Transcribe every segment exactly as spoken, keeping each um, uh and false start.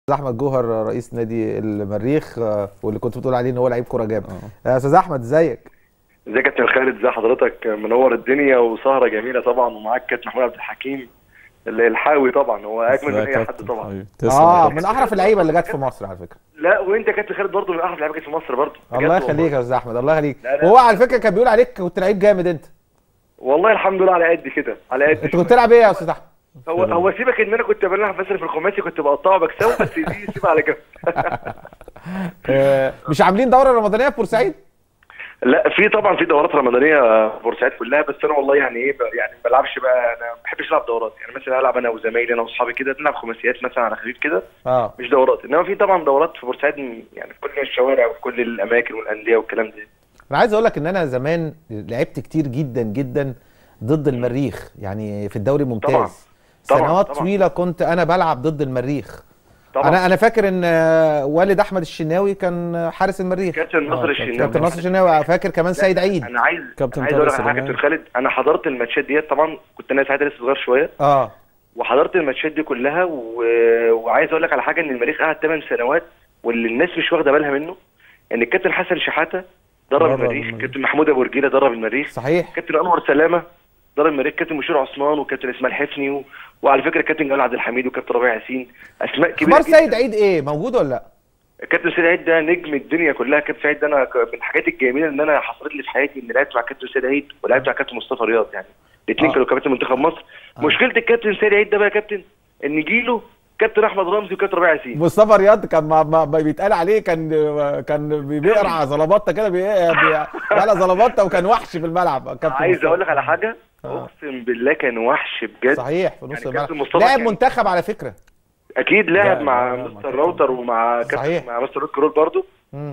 احمد جوهر رئيس نادي المريخ، واللي كنت بتقول عليه ان هو لعيب كوره جامد. يا استاذ احمد ازيك؟ ازيك يا كابتن خالد؟ ازي حضرتك؟ منور الدنيا وسهره جميله طبعا، ومعاك كابتن محمود عبد الحكيم الحاوي، طبعا هو اجمل من اي حد طبعا. اه من احرف اللعيبه اللي جت في مصر على فكره. لا وانت كابتن خالد برضه من احرف اللعيبه جت في مصر برضه. الله يخليك يا استاذ احمد، الله يخليك. وهو على فكره كان بيقول عليك كنت لعيب جامد انت. والله الحمد لله على قد كده، على قد. انت كنت بتلعب ايه يا استاذ احمد؟ هو هو سيبك ان انا كنت بلعب مثلا في الخماسي، كنت بقطعه بكسبه، بس دي سيبها على جنب. مش عاملين دوره رمضانيه في بورسعيد؟ لا في طبعا في دورات رمضانيه في بورسعيد كلها، بس انا والله يعني ايه يعني ما بلعبش بقى، انا ما بحبش العب دورات. يعني مثلا العب انا وزمايلي انا واصحابي كده، نلعب خماسيات مثلا على خفيف كده، اه مش دورات. انما في طبعا دورات في بورسعيد، يعني في كل الشوارع وفي كل الاماكن والانديه والكلام ده. انا عايز اقول لك ان انا زمان لعبت كتير جدا جدا ضد المريخ، يعني في الدوري الممتاز. طبعا سنوات طبعا طويله كنت انا بلعب ضد المريخ. طبعا. انا انا فاكر ان والد احمد الشناوي كان حارس المريخ، كابتن ناصر الشناوي. كابتن ناصر الشناوي، فاكر كمان سيد عيد. انا عايز كابتن عايز اقول لك على حاجه كابتن خالد، انا حضرت الماتشات ديت طبعا، كنت انا ساعتها لسه صغير شويه. اه وحضرت الماتشات دي كلها و... وعايز اقول لك على حاجه، ان المريخ قعد ثمان سنوات، واللي الناس مش واخده بالها منه ان الكابتن حسن شحاته درب المريخ، كابتن محمود ابو رجيله درب المريخ، صحيح، كابتن انور سلامه درب المريخ، كابتن مشير عثمان، وكابتن اسماعيل حفني و... وعلى فكره كابتن جمال عبد الحميد، وكابتن ربيع ياسين، اسماء كبيره جدا. سيد عيد ايه موجود ولا لا؟ كابتن سيد عيد ده نجم الدنيا كلها. كابتن سيد ده انا من الحاجات الجميله ان انا حصلت لي في حياتي، ان لعبت مع كابتن سيد عيد ولعبت مع كابتن مصطفى رياض، يعني الاثنين آه. كانوا كابتن منتخب مصر. آه. مشكله الكابتن سيد عيد ده بقى يا كابتن، ان جيله كابتن احمد رمزي وكابتن ربيع ياسين. مصطفى رياض كان ما, ما بيتقال عليه كان كان بيقرع زلبطه كده، بيقلع زلبطه، وكان وحش في الملعب. كابتن عايز اقول لك على حاجه، اقسم بالله كان وحش بجد. صحيح في نص يعني الملعب. لاعب منتخب على فكره. اكيد لعب مع مستر راوتر ومع كابتن مع مستر رود كرول برضه.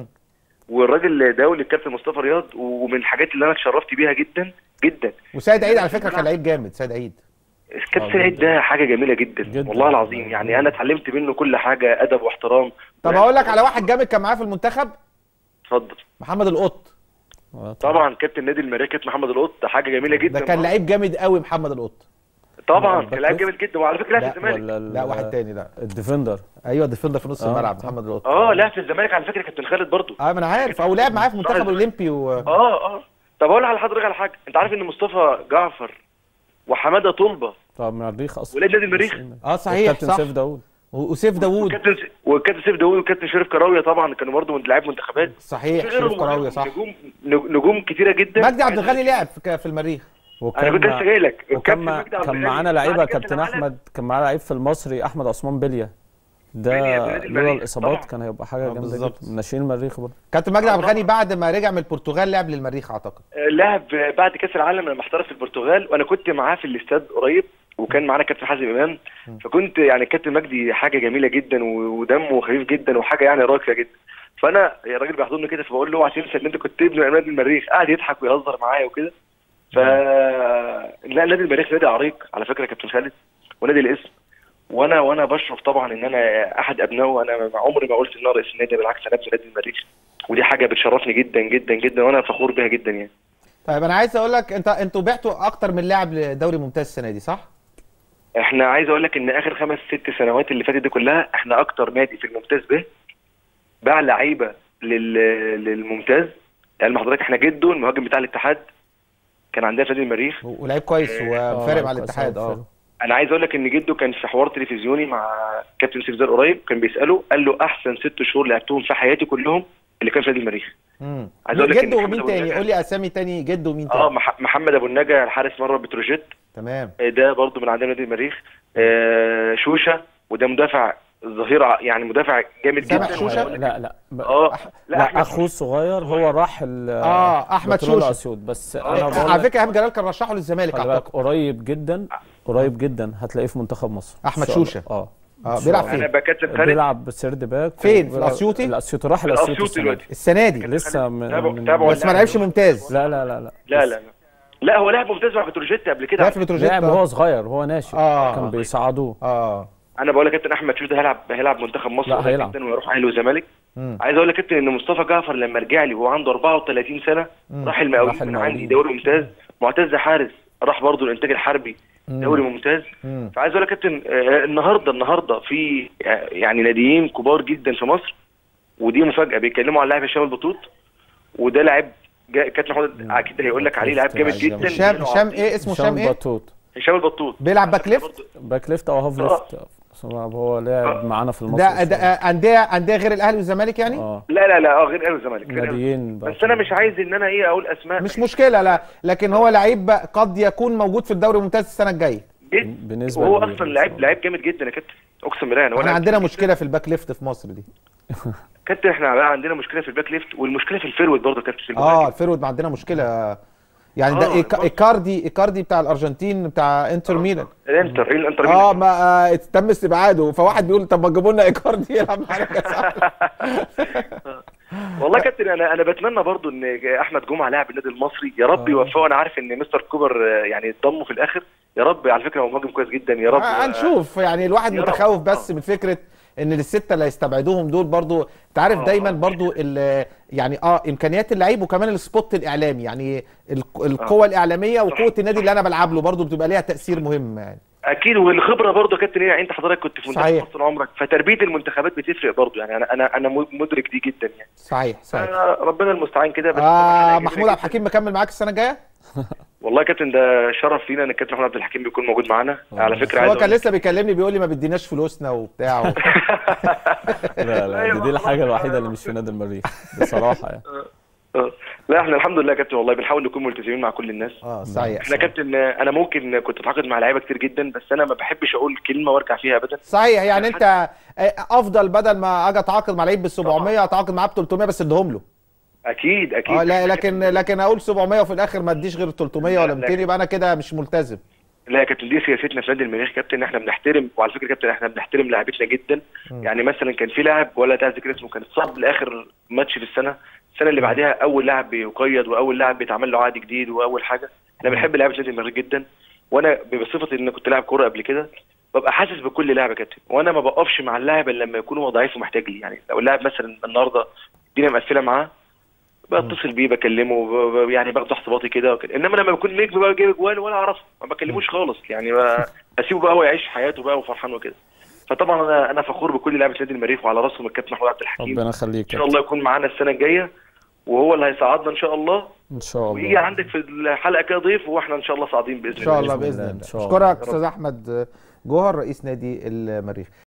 والراجل دولي الكابتن مصطفى رياض، ومن الحاجات اللي انا اتشرفت بيها جدا جدا. وسيد عيد على فكره كان لعيب جامد. سيد عيد كابتن سيد عيد ده حاجه جميله جدا, جداً والله العظيم. يعني انا اتعلمت منه كل حاجه، ادب واحترام. طب اقول لك على واحد جامد كان معاه في المنتخب. اتفضل. محمد القط. طبعا كابتن نادي المراكز محمد القط، ده حاجه جميله جدا. ده كان لعيب جامد قوي محمد القط. طبعا كان لعيب جامد جدا، وعلى فكره لعب في الزمالك. لا واحد تاني، لا الديفندر. ايوه الديفندر في نص الملعب محمد القط. اه لعب في الزمالك على فكره كابتن خالد برضه. اه ما انا عارف، او لعب معاه في المنتخب الاولمبي و... اه اه طب اقول على حضرتك على حاجه، انت عارف ان مصطفى جعفر وحماده طلبه طب المريخ اصلا ولاد نادي المريخ. اه صحيح، كابتن سيف داوود وسيف داوود وكابتن وكابتن سيف داوود وكابتن شريف كراويه طبعا كانوا برضه من لاعب منتخبات. صحيح شريف كراويه صح. نجوم نجوم كتيره جدا. مجدي عبد الغني لعب في المريخ. انا كنت لسه جاي لك. وكان كان معانا لعيبه كابتن احمد، كان معانا لعيب في المصري احمد عثمان بليا، ده لولا الاصابات كان هيبقى حاجه جامده جدا. ناشئين المريخ برضه. كابتن مجدي عبد الغني بعد ما رجع من البرتغال لعب للمريخ اعتقد. لعب بعد كاس العالم لما احترف في البرتغال، وانا كنت معاه في الاستاد قريب، وكان معانا كابتن حازم امام. فكنت يعني كابتن مجدي حاجه جميله جدا، ودمه خفيف جدا، وحاجه يعني راقيه جدا. فانا الراجل بيحضرني كده، فبقول له اوعى تنسى ان انت كنت ابن نادي المريخ. قعد يضحك ويهزر معايا وكده. ف لا نادي المريخ نادي عريق على فكره كابتن خالد، ونادي الاسم. وانا وانا بشرف طبعا ان انا احد ابنائه. انا عمري ما قلت ان انا رئيس النادي، بالعكس انا ابن نادي المريخ، ودي حاجه بتشرفني جدا جدا جدا، وانا فخور بها جدا يعني. طيب انا عايز اقول لك، انت انتوا بعتوا اكتر من لاعب لدوري ممتاز السنه دي صح؟ احنا عايز اقول لك ان اخر خمس ست سنوات اللي فاتت دي كلها، احنا اكتر نادي في الممتاز به باع لعيبه لل... للممتاز. يعني حضرتك احنا جده المهاجم بتاع الاتحاد كان عندنا في نادي المريخ، ولعيب كويس وفارق مع الاتحاد. اه انا عايز اقول لك ان جده كان في حوار تلفزيوني مع كابتن سيف زار قريب، كان بيساله قال له احسن ست شهور لعبتهم في حياتي كلهم اللي كان في نادي المريخ. امم عايز اقول لك جده ومين تاني؟ قول لي اسامي تاني. جده ومين تاني؟ اه محمد ابو النجا الحارس مره بتروجيت. تمام. ده برضو من عندنا نادي المريخ. آه شوشه، وده مدافع ظهير، يعني مدافع جامد جدا. شوشه لا لا اه لا, لا اخوه الصغير هو راح اه احمد شوشه اسيوط. بس آه. انا بقول على فكره ايهاب جلال كان رشحه للزمالك اعتقد. قريب جدا قريب جدا هتلاقيه في منتخب مصر. احمد شوشه اه اه بيلعب فين؟ انا بكتب خالد بيلعب سيرد باك. فين؟ في الاسيوطي؟ الاسيوطي راح الاسيوطي السنه دي لسه من... بس ما لعبش ممتاز. لا لا لا لا لا لا لا هو لعب ممتاز مع بتروجيت قبل كده. لعب في بتروجيت لعب وهو صغير، هو ناشئ. آه. كان بيساعدوه. اه انا بقول لك كابتن احمد شوشه هيلعب هيلعب منتخب مصر جدا، ويروح اهلي وزمالك. عايز اقول لك كابتن ان مصطفى جعفر لما رجع لي وهو عنده أربعة وثلاثين سنه، راح المقاولين من عندي دوري ممتاز. معتز حارس راح برضه الانتاج الحربي دوري ممتاز. فعايز اقول لك يا كابتن آه النهارده النهارده في آه يعني ناديين كبار جدا في مصر، ودي مفاجاه، بيتكلموا على اللاعب هشام البطوط، وده لاعب كابتن محمود اكيد هيقول لك عليه، لاعب جامد جدا. هشام هشام ايه اسمه؟ هشام ايه؟ البطوط. هشام البطوط بيلعب باك ليفت؟ باك ليفت او هاف ليفت. هو لاعب معانا في المصري. ده ده انديه انديه غير الاهلي والزمالك يعني؟ اه لا لا لا اه غير الاهلي والزمالك. ناديين بس انا مش عايز ان انا ايه اقول اسماء، مش مشكله. لا لكن هو لعيب قد يكون موجود في الدوري الممتاز السنه الجايه بالنسبه وهو اصلا لعيب لعيب جامد جدا يا كابتن، اقسم بالله. احنا عندنا مشكله في الباك ليفت في مصر دي كابتن. احنا بقى عندنا مشكله في الباك ليفت، والمشكله في الفيرود برضه كابتن. اه الفيرود ما عندنا مشكله يعني. ده إيكا ايكاردي ايكاردي بتاع الارجنتين بتاع انتر ميلان. الانتر الانتر ميلان اه ما آه تم استبعاده، فواحد بيقول طب ما تجيبوا لنا ايكاردي يلعب معانا كاس. والله يا كابتن انا انا بتمنى برضو ان احمد جمعه لاعب النادي المصري يا رب يوفقه. انا عارف ان مستر كوبر يعني اتضموا في الاخر، يا رب. على فكره هو مهاجم كويس جدا، يا رب. هنشوف آه يعني الواحد متخوف بس من فكره ان السته اللي هيستبعدوهم دول برضو انت عارف آه دايما برضو يعني اه امكانيات اللعيب وكمان السبوت الاعلامي، يعني القوه آه الاعلاميه وقوه النادي اللي انا بلعب له برضو بتبقى ليها تاثير مهم يعني. اكيد، والخبره برضو يا كابتن. يعني انت حضرتك كنت في منتخب مصر عمرك، فتربيه المنتخبات بتفرق برضو يعني. انا انا انا مدرك دي جدا يعني. صحيح صحيح. ربنا المستعان كده. بس آه محمود عبد الحكيم مكمل معاك السنه الجايه؟ والله يا كابتن ده شرف لينا ان الكابتن محمود عبد الحكيم بيكون موجود معانا. على فكره هو كان لسه بيكلمني بيقول لي ما بيديناش فلوسنا وبتاع و... لا لا دي الحاجه الوحيده اللي مش في نادي المريخ بصراحه يعني. لا احنا الحمد لله يا كابتن والله بنحاول نكون ملتزمين مع كل الناس. اه صحيح. احنا كابتن انا ممكن كنت اتعاقد مع لعيبه كتير جدا، بس انا ما بحبش اقول كلمه وارجع فيها ابدا. صحيح يعني انت افضل بدل ما اجي اتعاقد مع لعيب ب سبعمية اتعاقد معاه ب تلتمية بس اديهم له. اكيد اكيد. اه لا لكن لكن اقول سبعمية وفي الاخر ما اديش غير تلتمية ولا ميتين يبقى انا كده مش ملتزم. لا يا كابتن دي سياستنا في نادي المريخ كابتن. احنا بنحترم، وعلى فكره كابتن احنا بنحترم لاعبتنا جدا. م. يعني مثلا كان في لاعب ولا تعرف ذكر اسمه، كان اتصاب لاخر ماتش في السنه السنه اللي بعدها، اول لاعب بيقيد واول لاعب بيتعمل له عقد جديد واول حاجه. احنا بنحب لعيبه نادي المريخ جدا، وانا بصفتي ان كنت لاعب كوره قبل كده ببقى حاسس بكل لاعب يا كابتن، وانا ما بقفش مع اللاعب الا لما يكون هو ضعيف ومحتاج لي. يعني لو اللاعب مثلا النهارده الدنيا مقفله معاه بتصل بيه بكلمه يعني باخد احتباطي كده وكده، انما لما بكون نجم بقى جايب جوال ولا اعرفه ما بكلموش خالص يعني، اسيبه بقى هو يعيش حياته بقى وفرحان وكده. فطبعا انا انا فخور بكل لعيبه نادي المريخ، وعلى راسهم الكابتن محمود عبد الحكيم. ربنا يخليك ان شاء الله يكون معانا السنه الجايه، وهو اللي هيصعدنا ان شاء الله. ان شاء الله. ويجي عندك في الحلقه كده ضيف، واحنا ان شاء الله صاعدين باذن الله. ان شاء الله باذن الله. اشكرك استاذ احمد جوهر رئيس نادي المريخ.